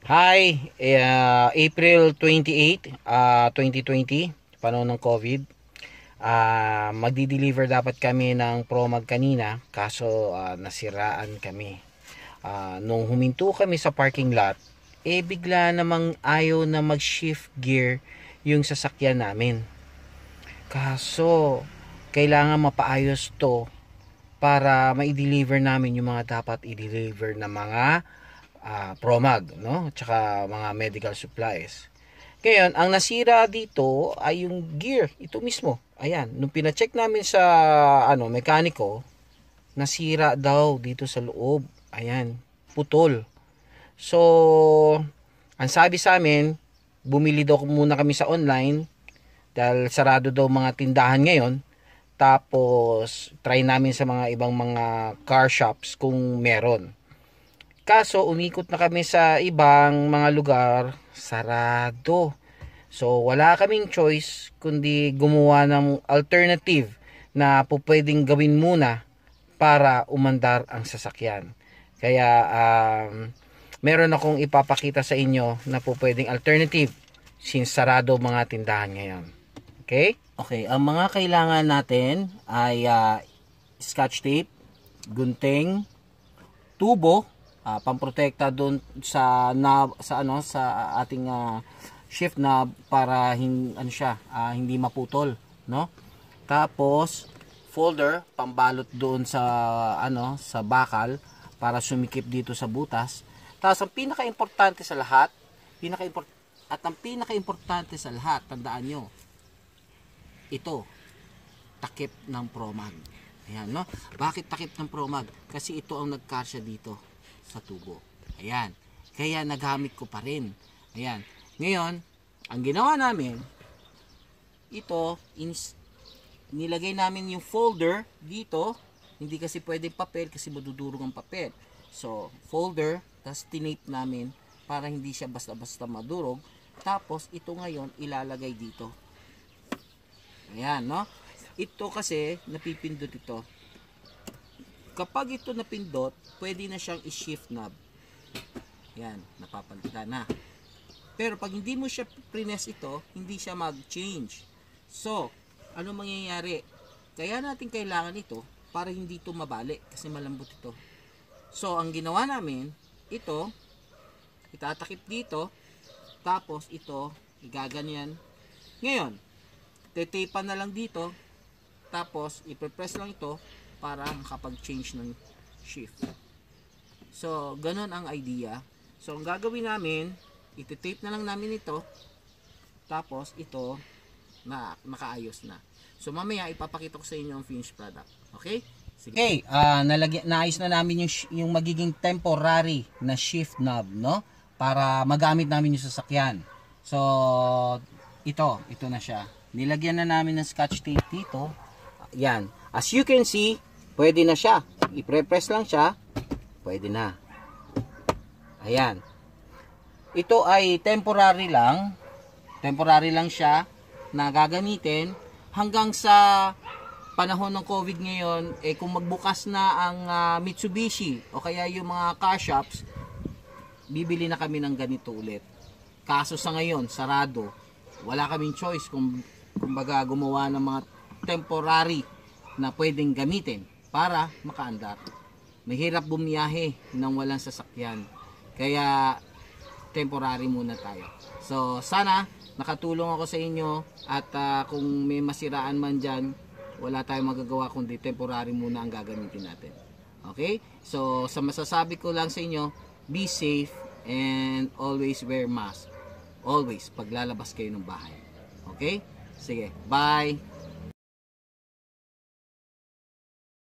Hi, April 28, 2020, panahon ng COVID. Magdi-deliver dapat kami ng Promag kanina, kaso nasiraan kami. Nung huminto kami sa parking lot, bigla namang ayaw na mag-shift gear yung sasakyan namin. Kaso, kailangan mapaayos to para ma-deliver namin yung mga dapat i-deliver na mga Promag, no? Tsaka mga medical supplies. Ngayon, ang nasira dito ay yung gear, ito mismo. Ayan, nung pina-check namin sa mekaniko, nasira daw dito sa loob. Ayan, putol. So, ang sabi sa amin, bumili daw muna kami sa online dahil sarado daw mga tindahan ngayon. Tapos, try namin sa mga ibang mga car shops kung meron. Kaso, umikot na kami sa ibang mga lugar, sarado. So, wala kaming choice kundi gumawa ng alternative na pwedeng gawin muna para umandar ang sasakyan. Kaya, meron akong ipapakita sa inyo na pwedeng alternative since sarado mga tindahan ngayon. Okay? Okay, ang mga kailangan natin ay scotch tape, gunting, tubo, pamprotekta doon sa knob, sa ating shift knob para hindi maputol, no? Tapos folder pambalot doon sa sa bakal para sumikip dito sa butas. Tapos ang pinaka-importante sa lahat, pinaka-importante sa lahat, tandaan nyo, ito, takip ng Promag. Ayan, no? Bakit takip ng Promag? Kasi ito ang nagkasya dito sa tubo. Ayan. Kaya nagamit ko pa rin. Ayan. Ngayon, ang ginawa namin, ito, nilagay namin yung folder dito. Hindi kasi pwedeng papel kasi madudurog ang papel. So, folder, tapos tinape namin para hindi siya basta-basta madurog. Tapos, ito ngayon, ilalagay dito. Ayan, no? Ito kasi, napipindot ito. Kapag ito napindot, pwede na siyang i-shift knob. Yan, napapalitan na. Pero pag hindi mo siya prines ito, hindi siya mag-change. So, ano mangyayari? Kaya natin kailangan ito para hindi ito mabali kasi malambot ito. So, ang ginawa namin, ito, itatakip dito, tapos ito, igaganyan. Ngayon, tetapan na lang dito, tapos ipe-press lang ito para makapag-change ng shift. So, ganun ang idea. So, ang gagawin namin, iti-tape na lang namin ito, tapos ito, nakaayos na. So, mamaya ipapakita ko sa inyo ang finished product. Okay? Sige. Okay, naayos na namin yung magiging temporary na shift knob, no? Para magamit namin yung sasakyan. So, ito na siya. Nilagyan na namin ng scotch tape dito. Yan. As you can see, pwede na siya. I-press lang siya. Pwede na. Ayan. Ito ay temporary lang. Temporary lang siya na gagamitin hanggang sa panahon ng COVID ngayon, kung magbukas na ang Mitsubishi o kaya yung mga car shops, bibili na kami ng ganito ulit. Kaso sa ngayon, sarado. Wala kaming choice kung kumbaga gumawa ng mga temporary na pwedeng gamitin para makaandar. Mahirap bumiyahe nang walang sasakyan. Kaya temporary muna tayo. So sana nakatulong ako sa inyo at kung may masiraan man dyan, wala tayong magagawa kundi temporary muna ang gagamitin natin. Okay? So sa masasabi ko lang sa inyo, be safe and always wear mask. Always paglalabas kayo ng bahay. Okay? Sige, bye!